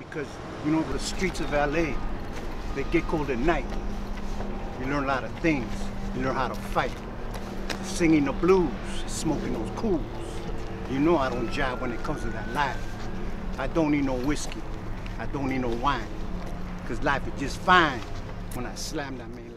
because, you know, the streets of LA, they get cold at night. You learn a lot of things. You learn how to fight. Singing the blues, smoking those cools. You know I don't jive when it comes to that life. I don't need no whiskey. I don't need no wine. Because life is just fine when I slam that man.